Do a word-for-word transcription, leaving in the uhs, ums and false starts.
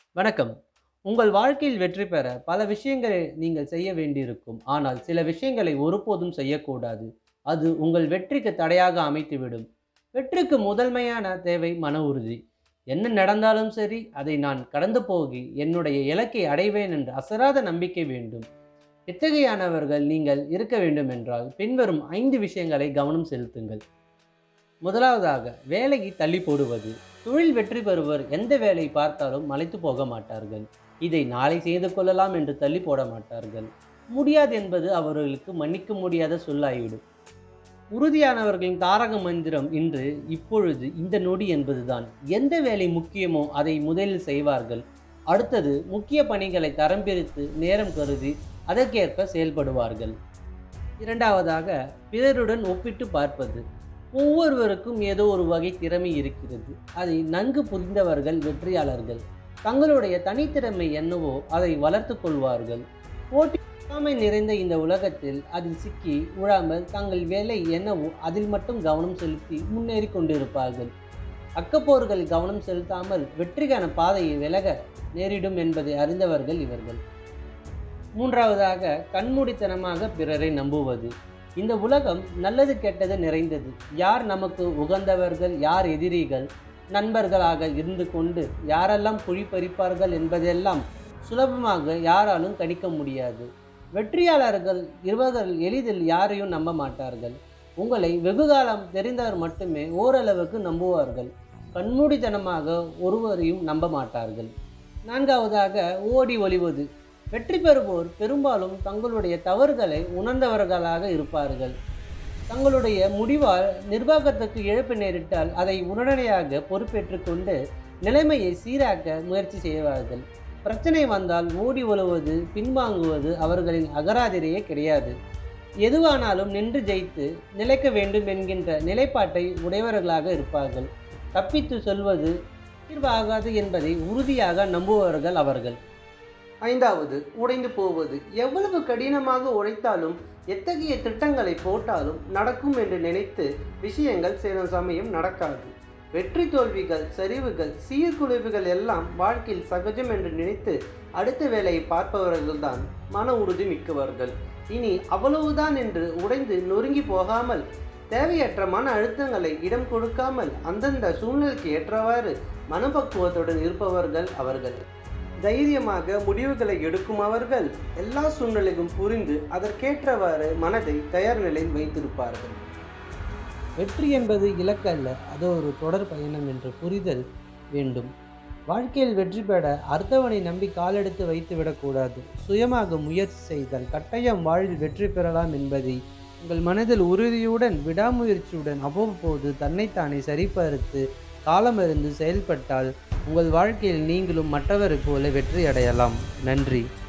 வணக்கம். உங்கள் வாழ்க்கையில் வெற்றி பெற பல விஷயங்களை நீங்கள் செய்ய வேண்டியிருக்கும். ஆனால் சில விஷயங்களை ஒருபோதும் செய்யக்கூடாது. அது உங்கள் வெற்றிக்கு தடையாக அமைத்துவிடும். வெற்றிக்கு முதன்மையான தேவை மன உறுதி. என்ன நடந்தாலும் சரி, அதை நான் கடந்து போகி என்னுடைய இலக்கை அடைவேன் என்ற அசராத நம்பிக்கை வேண்டும். இத்தகையானவர்கள் நீங்கள் இருக்க வேண்டும் என்றால் பின்வரும் ஐந்து விஷயங்களை கவனம் செலுத்துங்கள். முதலாவதாக, வேலையை தள்ளி போடுவது. தொழில் வெற்றி பெறுவர் எந்த வேலை பார்த்தாலும் மலைத்து போக மாட்டார்கள். இதை நாளை செய்து கொள்ளலாம் என்று தள்ளி போட மாட்டார்கள். முடியாது என்பது அவர்களுக்கு மன்னிக்க முடியாத சொல்லாகிவிடும். உறுதியானவர்களின் தாரக மந்திரம் இன்று இப்பொழுது இந்த நொடி என்பதுதான். எந்த வேலை முக்கியமோ அதை முதலில் செய்வார்கள். அடுத்தது முக்கிய பணிகளை தரம் பிரித்து நேரம் கருதி அதற்கேற்ப செயல்படுவார்கள். இரண்டாவதாக, பிறருடன் ஒப்பிட்டு பார்ப்பது. ஒவ்வொருவருக்கும் ஏதோ ஒரு வகை திறமை இருக்கிறது. அதை நன்கு புரிந்தவர்கள் வெற்றியாளர்கள். தங்களுடைய தனித்திறமை என்னவோ அதை வளர்த்து கொள்வார்கள். போட்டி பொறாமை நிறைந்த இந்த உலகத்தில் அதில் சிக்கி உழாமல் தங்கள் வேலை என்னவோ அதில் மட்டும் கவனம் செலுத்தி முன்னேறி கொண்டிருப்பார்கள். அக்கப்போர்கள் கவனம் செலுத்தாமல் வெற்றிக்கான பாதையை விலக நேரிடும் என்பதை அறிந்தவர்கள் இவர்கள். மூன்றாவதாக, கண்மூடித்தனமாக பிறரை நம்புவது. இந்த உலகம் நல்லது கெட்டது நிறைந்தது. யார் நமக்கு உகந்தவர்கள், யார் எதிரிகள், நண்பர்களாக இருந்து கொண்டு யாரெல்லாம் குழி பறிப்பார்கள் என்பதெல்லாம் சுலபமாக யாராலும் கணிக்க முடியாது. வெற்றியாளர்கள் இவர்கள் எளிதில் யாரையும் நம்ப மாட்டார்கள். உங்களை வெகுகாலம் தெரிந்தவர் மட்டுமே ஓரளவுக்கு நம்புவார்கள். கண்மூடித்தனமாக ஒருவரையும் நம்ப மாட்டார்கள். நான்காவதாக, ஓடி ஒளிவது. வெற்றி பெறுவோர் பெரும்பாலும் தங்களுடைய தவறுகளை உணர்ந்தவர்களாக இருப்பார்கள். தங்களுடைய முடிவால் நிர்வாகத்துக்கு இழப்பு நேரிட்டால் அதை உடனடியாக பொறுப்பேற்று கொண்டு நிலைமையை சீராக்க முயற்சி செய்வார்கள். பிரச்சனை வந்தால் ஓடி ஒழுவது, பின்வாங்குவது அவர்களின் அகராதிரையே கிடையாது. எதுவானாலும் நின்று ஜெயித்து நிலைக்க வேண்டும் என்கின்ற நிலைப்பாட்டை உடையவர்களாக இருப்பார்கள். தப்பித்து சொல்வது தீர்வாகாது என்பதை உறுதியாக நம்புபவர்கள் அவர்கள். ஐந்தாவது, உடைந்து போவது. எவ்வளவு கடினமாக உழைத்தாலும் எத்தகைய திட்டங்களை போட்டாலும் நடக்கும் என்று நினைத்து விஷயங்கள் சில சமயம் நடக்காது. வெற்றி தோல்விகள், சரிவுகள், சீர்குலைவுகள் எல்லாம் வாழ்க்கையில் சகஜம் என்று நினைத்து அடுத்த வேலையை பார்ப்பவர்கள்தான் மன உறுதி மிக்கவர்கள். இனி அவ்வளவுதான் என்று உடைந்து நொறுங்கி போகாமல், தேவையற்ற மன அழுத்தங்களை இடம் கொடுக்காமல் அந்தந்த சூழ்நிலைக்கு ஏற்றவாறு மனப்பக்குவத்துடன் இருப்பவர்கள் அவர்கள். தைரியமாக முடிவுகளை எடுக்கும் அவர்கள் எல்லா சூழ்நிலையும் புரிந்து அதற்கேற்றவாறு மனதை தயார் நிலையில் வைத்திருப்பார்கள். வெற்றி என்பது இலக்கு அல்ல, அது ஒரு தொடர் பயணம் என்ற புரிதல் வேண்டும். வாழ்க்கையில் வெற்றி பெற அடுத்தவனை நம்பி காலெடுத்து வைத்து விடக்கூடாது. சுயமாக முயற்சி செய்தால் கட்டாயம் வாழ்வில் வெற்றி பெறலாம் என்பதை உங்கள் மனதில் உறுதியுடன் விடாமுயற்சியுடன் அவ்வப்போது தன்னைத்தானே சரிபார்த்து காலமறிந்து செயல்பட்டால் உங்கள் வாழ்க்கையில் நீங்களும் மற்றவரைப் போல வெற்றி அடையலாம். நன்றி.